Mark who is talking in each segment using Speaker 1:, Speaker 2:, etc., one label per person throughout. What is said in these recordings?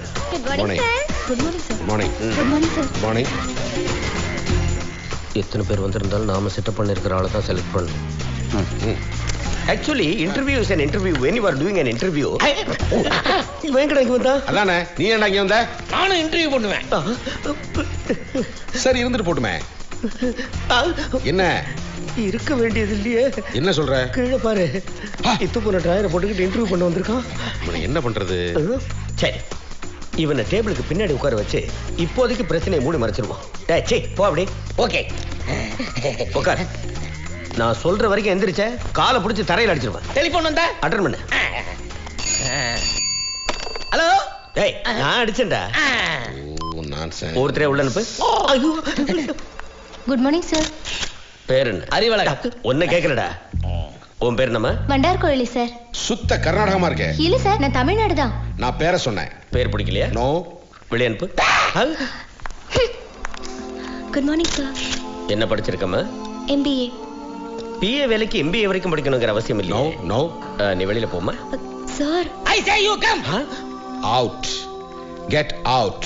Speaker 1: Good morning, sir. Good morning, sir.
Speaker 2: Morning.
Speaker 1: Good morning, sir.
Speaker 2: Morning.
Speaker 3: எத்தனை பேர் வந்திருந்தாலும் நாம செட்டப் பண்ணிருக்கிற ஆளை தான் செலக்ட் பண்ணணும்.
Speaker 4: Actually, interview is an interview. When you are doing an interview, வேங்கடா இங்க வந்தா?
Speaker 2: அதானே, நீ ஏன்டா இங்க வந்த?
Speaker 4: நானும் இன்டர்வியூ பண்ணுவேன்.
Speaker 2: சரி இருந்துட்டு போட்டுமே. என்ன
Speaker 4: இருக்க வேண்டியது இல்லையே.
Speaker 2: என்ன சொல்ற?
Speaker 4: கீழே பாரு. இத்து போன டயரை போட்டுக்கிட்டு இன்டர்வியூ பண்ண வந்திருக்கான்.
Speaker 2: இவனை என்ன பண்றது?
Speaker 4: சரி, இவனை டேபிளுக்கு பின்னாடி உட்கார வச்சு இப்போதைக்கு பிரச்சனையை மூடி மறைச்சிருவோம். சே போ அப்படி. ஓகே உட்கார். நான் சொல்ற வரைக்கும் எந்திரிச்ச காலை பிடிச்சி தரையில் அடிச்சிருவேன். டெலிபோன் வந்தா அட்டெண்ட் பண்ணு. ஹலோ. டேய் நான் அடிச்சேன்டா. ஒருத்தரே உள்ள அனுப்பு.
Speaker 1: Good morning, sir.
Speaker 4: பேர் என்ன? அறிவழகா. ஒன்ன கேட்கலடா. உன் பேர் என்னம்மா?
Speaker 1: வண்டார் கோயிலி சார்.
Speaker 2: சுத்த கர்நாடகமா இருக்கே.
Speaker 1: இல்ல சார், நான் தமிழ்நாடு தான்.
Speaker 2: நான் பேரை சொன்னேன்.
Speaker 4: பேர் பிடிக்கலையா?
Speaker 2: நோ.
Speaker 4: வெளிய அனுப்பு.
Speaker 1: Good morning sir.
Speaker 4: என்ன படிச்சிருக்கம்மா?
Speaker 1: MBA.
Speaker 4: PA வேலைக்கு MBA வரைக்கும் படிக்கணுங்கிற அவசியம் இல்லை.
Speaker 2: No no.
Speaker 4: நீ வெளியில போமா.
Speaker 1: Sir.
Speaker 4: I say you come.
Speaker 2: Out. Get out.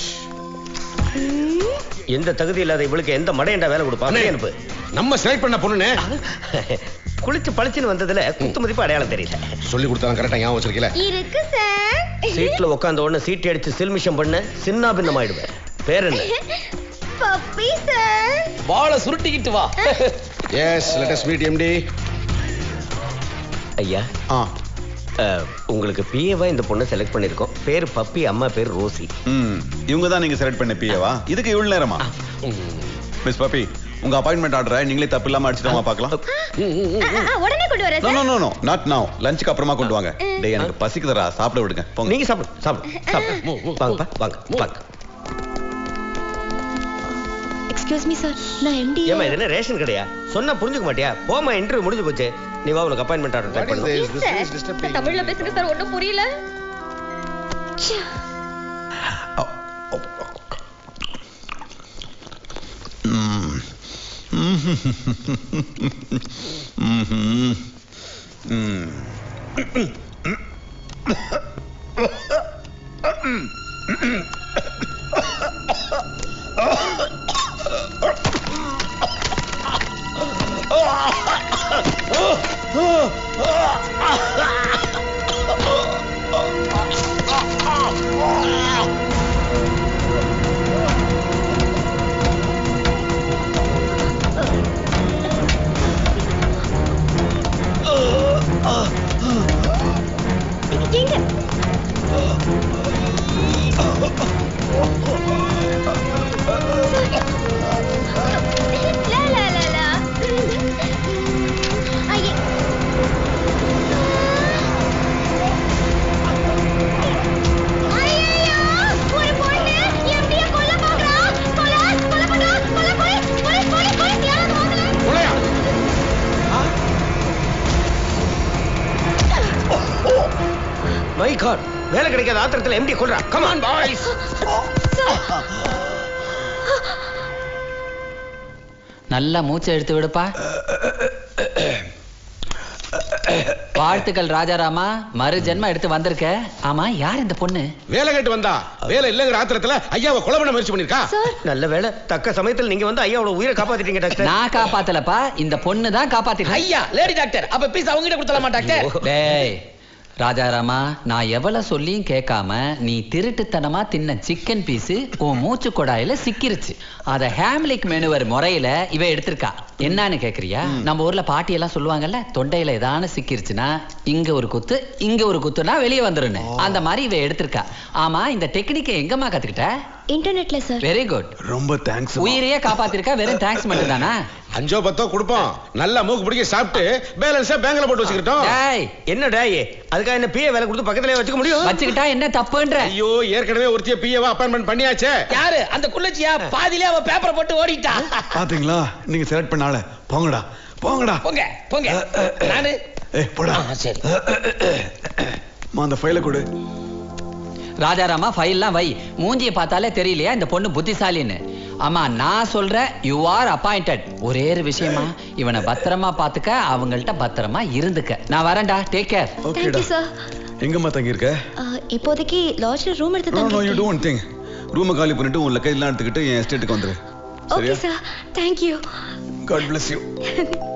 Speaker 4: எந்த தகுதி இல்லாத இவளுக்கு எந்த மடையண்டா வேலை கொடுப்பா? அனுப்பு.
Speaker 2: நம்ம செலக்ட் பண்ண பொண்ணுனே.
Speaker 4: குளிச்சு பளிச்சுன்னு வந்ததுல குத்து மதிப்பு அடையாளம் தெரியல.
Speaker 2: சொல்லி கொடுத்தாலும் கரெக்டா ஞாபகம் வச்சிருக்கல.
Speaker 1: இருக்கு சார்.
Speaker 4: சீட்ல உட்கார்ந்த உடனே சீட் அடிச்சு சில்மிஷம் பண்ண சின்ன பின்னமாயிடுவேன். பேர் என்ன?
Speaker 1: Puppy sir.
Speaker 4: பால சுருட்டிக்கிட்டு வா.
Speaker 2: Yes, let us meet MD.
Speaker 4: ஐயா. உங்களுக்கு PAவா இந்த பொண்ணை செலக்ட் பண்ணிருக்கோம். பேர் பப்பி, அம்மா பேர் ரோசி.
Speaker 5: இவங்க தான் நீங்க செலக்ட் பண்ண PAவா? இதுக்கு இவ்வளவு நேரமா? மிஸ் பப்பி, உங்க அப்பாயின்மெண்ட் ஆர்டரை நீங்களே தப்பு இல்லாம அடிச்சிட்டு பார்க்கலாம்.
Speaker 1: உடனே கொண்டு வரேன் சார்.
Speaker 5: நோ நாட் நவ. லஞ்சுக்கு அப்புறமா கொண்டு வாங்க. டேய் எனக்கு பசிக்குதுடா, சாப்பிட விடுங்க. போங்க.
Speaker 4: நீங்க சாப்பிடு. வாங்க.
Speaker 1: எக்ஸ்கியூஸ் மீ சார், நான் MD.
Speaker 4: ஏமா இது என்ன ரேஷன் கடையா? சொன்னா புரிஞ்சுக்க மாட்டியா? போமா, இன்டர்வியூ முடிஞ்சு போச்சு. நீ வா, உனக்கு அப்பாயின்மெண்ட் ஆர்டர் டைப் பண்ணு.
Speaker 1: தமிழ்ல பேசுங்க சார், ஒண்ணும் புரியல.
Speaker 4: My God, வேலை கிடைக்காத ஆத்திரத்துல MD கொல்றா. Come on boys.
Speaker 6: நல்லா மூச்சை எடுத்து விடுப்பா. வாழ்த்துக்கள் ராஜாராமா, மறு ஜென்மம் எடுத்து வந்திருக்க. ஆமா, யார் இந்த பொண்ணு?
Speaker 2: வேலை கேட்டு வந்தா. வேலை இல்லங்கிற ஆத்திரத்துல ஐயாவை கொலை பண்ண முயற்சி பண்ணிருக்கா.
Speaker 4: நல்ல வேலை, தக்க சமயத்துல நீங்க வந்து ஐயாவோட உயிரை காப்பாத்திட்டீங்க டாக்டர்.
Speaker 6: நான் காப்பாத்தலப்பா, இந்த பொண்ணு தான் காப்பாத்திட்டு.
Speaker 4: ஐயா லேடி டாக்டர், அப்ப பீஸ் அவங்க கிட்ட கொடுத்தலாமா டாக்டர்?
Speaker 6: டேய் ராஜாராமா, நான் எவ்வளவு சொல்லியும் கேட்காம நீ திருட்டுத்தனமா தின்ன சிக்கன் பீஸ் உன் மூச்சு கொடாயில சிக்கிருச்சு. அத ஹேம்லிக் மெனுவர் முறையில இவ எடுத்திருக்கா. என்னன்னு கேக்குறியா? நம்ம ஊர்ல பாட்டி எல்லாம் சொல்லுவாங்கல்ல, தொண்டையில ஏதான சிக்கிருச்சுன்னா இங்க ஒரு குத்து இங்க ஒரு குத்துனா வெளியே வந்துருன்னு. அந்த மாதிரி இவ எடுத்திருக்கா. ஆமா, இந்த டெக்னிக்கை எங்கம்மா கத்துக்கிட்ட?
Speaker 1: இன்டர்நெட்ல சார்.
Speaker 6: வெரி குட்,
Speaker 5: ரொம்ப தேங்க்ஸ்.
Speaker 6: உயிரையே காப்பாத்திருக்கா. வெறும் தேங்க்ஸ் மட்டும் தானா?
Speaker 2: 5-10 கொடுப்போம். நல்லா மூக்கு பிடிக்க சாப்பிட்டு பேலன்ஸா பேங்க்ல போட்டு வச்சுக்கிட்டோம்.
Speaker 6: டேய்
Speaker 4: என்ன டேய், அதுக்காக என்ன PA வேலை கொடுத்து பக்கத்துலயே வச்சுக்க முடியும்?
Speaker 6: வச்சுக்கிட்டா என்ன தப்புன்ற?
Speaker 2: ஐயோ, ஏற்கனவே ஒருத்திய PAவா அப்பாயின்மெண்ட் பண்ணியாச்சே.
Speaker 4: யாரு அந்த குள்ளச்சியா? பாதியிலே அவ பேப்பரை போட்டு ஓடிட்டா.
Speaker 5: பாத்தீங்களா, நீங்க செலக்ட் பண்ணால. போங்கடா போங்கடா.
Speaker 4: போங்க. நானு
Speaker 5: போடா.
Speaker 4: சரி.
Speaker 5: அந்த ஃபைலை கொடு.
Speaker 6: ராஜாராமா, ஃபைல்லாம் வை. மூஞ்சியை பார்த்தாலே தெரியலையா இந்த பொண்ணு புத்திசாலின்னு? ஆமா, நான் சொல்றேன், யூ ஆர் அப்பாயிண்டட். ஒரே ஒரு விஷயமா, இவனை பத்திரமா பாத்துக்க, அவங்கள்ட்ட பத்திரமா இருந்துக்க. நான் வரேன்டா, take care.
Speaker 1: Thank you sir.
Speaker 5: எங்கம்மா தங்கி இருக்க?
Speaker 1: இப்போதைக்கு லாட்ஜ்ல ரூம் எடுத்து
Speaker 5: No,
Speaker 1: தங்கி
Speaker 5: you do one thing. ரூமை காலி பண்ணிட்டு உன் லக்கேஜ்லாம் எடுத்துக்கிட்டு என் எஸ்டேட்டுக்கு வந்துரு.
Speaker 1: Okay sir. Thank you.
Speaker 5: God bless you.